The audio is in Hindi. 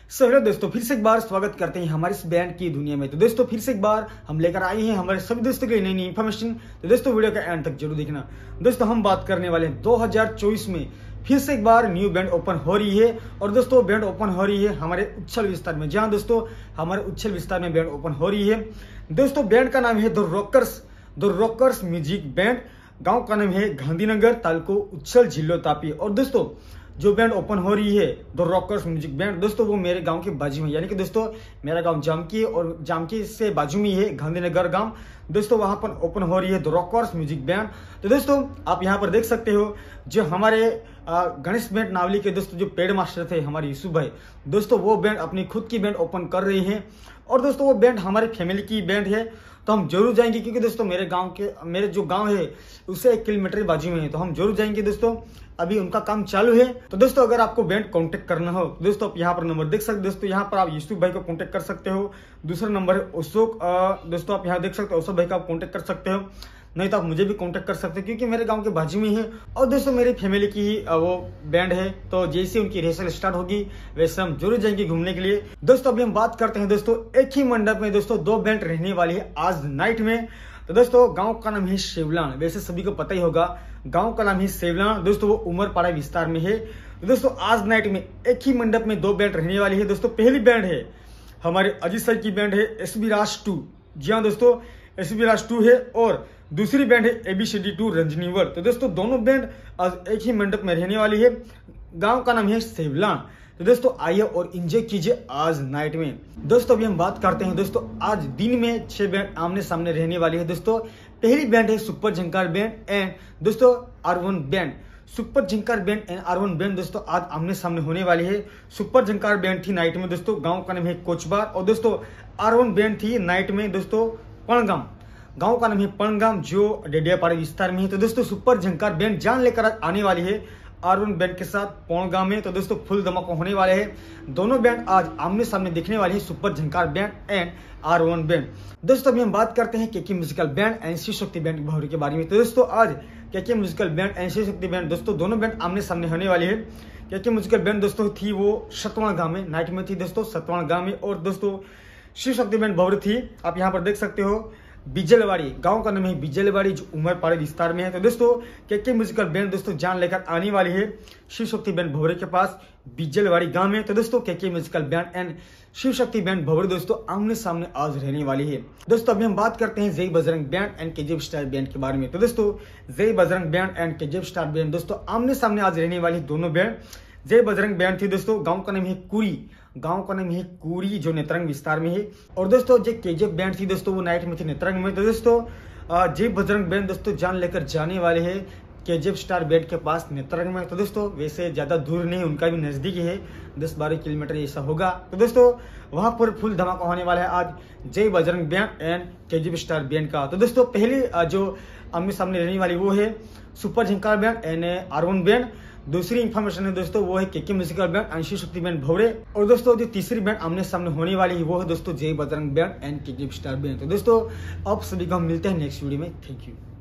हेलो दोस्तों, फिर से एक बार स्वागत करते हैं हमारे इस बैंड की दुनिया में। तो दोस्तों फिर से एक बार हम लेकर आए हैं हमारे सभी दोस्तों के लिए नई नई इन्फॉर्मेशन। तो दोस्तों वीडियो का एंड तक जरूर देखना। दोस्तों हम बात करने वाले हैं 2024 में फिर से एक बार न्यू बैंड ओपन हो रही है। और दोस्तों बैंड ओपन हो रही है हमारे उच्छल विस्तार में। जहां दोस्तों हमारे उच्छल विस्तार में बैंड ओपन हो रही है। दोस्तों बैंड का नाम है द रॉकर्स म्यूजिक बैंड। गांव का नाम है गांधीनगर, तालुको उच्छल, जिलो तापी। और दोस्तों जो बैंड ओपन हो रही है द रॉकर्स म्यूजिक बैंड, दोस्तों वो मेरे गांव के बाजू में, यानी कि दोस्तों मेरा गांव जामकी और जामकी से बाजू में है गांधीनगर गांव। दोस्तों वहां पर ओपन हो रही है द रॉकर्स म्यूजिक बैंड। तो दोस्तों आप यहां पर देख सकते हो जो हमारे गणेश बैंड नावली के दोस्तों जो पेड मास्टर थे हमारे यूसुफ भाई, दोस्तों वो बैंड अपनी खुद की बैंड ओपन कर रहे हैं। और दोस्तों वो बैंड हमारी फैमिली की बैंड है, तो हम जरूर जाएंगे क्योंकि दोस्तों मेरे जो गांव है उससे 1 किलोमीटर बाजू में है, तो हम जरूर जाएंगे। दोस्तों अभी उनका काम चालू है। तो दोस्तों अगर आपको बैंड कांटेक्ट करना हो दोस्तों आप यहाँ पर नंबर देख सकते हो। दोस्तों यहाँ पर आप यूसुफ भाई को कांटेक्ट कर सकते हो। दूसरा नंबर है अशोक, दोस्तों आप यहाँ देख सकते हो, अशोक भाई का आप कांटेक्ट कर सकते हो। नहीं तो आप मुझे भी कांटेक्ट कर सकते हो क्योंकि मेरे गांव के बाजू में है और दोस्तों मेरी फैमिली की ही वो बैंड है। तो जैसे उनकी रिहर्सल स्टार्ट होगी वैसे हम जरूर जाएंगे घूमने के लिए। दोस्तों अभी हम बात करते हैं दोस्तों एक ही मंडप में दोस्तों 2 बैंड रहने वाली है आज नाइट में। तो दोस्तों गांव का नाम है शिवलान, वैसे सभी को पता ही होगा गांव का नाम है शिवलान। दोस्तों वो उमरपाड़ा विस्तार में है। तो दोस्तों आज नाइट में एक ही मंडप में 2 बैंड रहने वाली है। दोस्तों पहली बैंड है हमारे अजीत सर की बैंड है एसबी राज 2। जी हाँ दोस्तों एसबी राज 2 है। और दूसरी बैंड है ABCD 2 रंजनीवर। तो दोस्तों दोनों बैंड आज एक ही मंडप में रहने वाली है। गांव का नाम है शिवलान। तो दोस्तों आइए और एंजॉय कीजिए आज नाइट में। दोस्तों अभी हम बात करते हैं दोस्तों आज दिन में 6 बैंड आमने सामने रहने वाली है। दोस्तों पहली बैंड है सुपर झंकार बैंड एंड दोस्तों R1 band. Super Jhankar band and R1 band दोस्तों आज आमने सामने होने वाली है। सुपर झंकार बैंड थी नाइट में दोस्तों, गांव का नाम है कोचबार। और दोस्तों R1 बैंड थी नाइट में दोस्तों पणगाम, गांव का नाम है पणगाम जो डेडियापाड़ा विस्तार में है। तो दोस्तों सुपर झंकार बैंड जान लेकर आज आने वाली है R1 बैंड के साथ पौड़गांव में। तो दोस्तों फुल धमाका होने वाले हैं। दोनों बैंड आज आमने सामने दिखने वाले हैं, super Jhankar band and R1 band. दोस्तों अभी हम बात करते हैं KK musical band and Shiv Shakti band Bhauri के बारे में। तो दोस्तों आज KK musical band and Shiv Shakti band दोस्तों दोनों बैंड आमने सामने होने वाली है। केके म्यूजिकल बैंड दोस्तों थी वो सतवाण गांव में, नाइट में थी दोस्तों सतवाण गांव में। और दोस्तों शिव शक्ति बैंड भौरी थी आप यहाँ पर देख सकते हो बिजलवाड़ी, गांव का नाम है बिजलवाड़ी जो उमरपाड़ा विस्तार में है। तो दोस्तों केके म्यूजिकल बैंड दोस्तों जान लेकर आने वाली है शिव शक्ति बैंड भौरे के पास बिजलवाड़ी गांव में। तो दोस्तों KK musical band and Shiv Shakti band भौरे दोस्तों आमने सामने आज रहने वाली है। दोस्तों अभी हम बात करते हैं Jai Bajrang band and KGF star band के बारे में। तो दोस्तों Jai Bajrang band and KGF star band दोस्तों आमने सामने आज रहने वाली दोनों बैंड। जय बजरंग बैंड थी दोस्तों, गांव का नाम है कुरी, गांव का नाम है कुरी जो नेत्रंग विस्तार में है। और दोस्तों जो KGF बैंड थी दोस्तों वो नाइट में थी नेत्रंग में। तो दोस्तों जय बजरंग बैंड दोस्तों जान लेकर जाने वाले हैं KGF स्टार बैंड के पास नेत्रंग में। तो दोस्तों वैसे ज्यादा दूर नहीं, उनका भी नजदीक है, 10-12 किलोमीटर ऐसा होगा। तो दोस्तों वहां पर फुल धमाका होने वाला है आज Jai Bajrang band and KGF star band का। तो दोस्तों पहली जो आमने सामने रहने वाली वो है super Jhankar band and R1 band. दूसरी इंफॉर्मेशन है दोस्तों वो है KK musical band and Shiv Shakti band भौरे। और दोस्तों जो तीसरी बैंड आमने सामने होने वाली है वो है दोस्तों Jai Bajrang band and KGF star band. तो दोस्तों आप सभी को हम मिलते हैं नेक्स्ट वीडियो में। Thank you.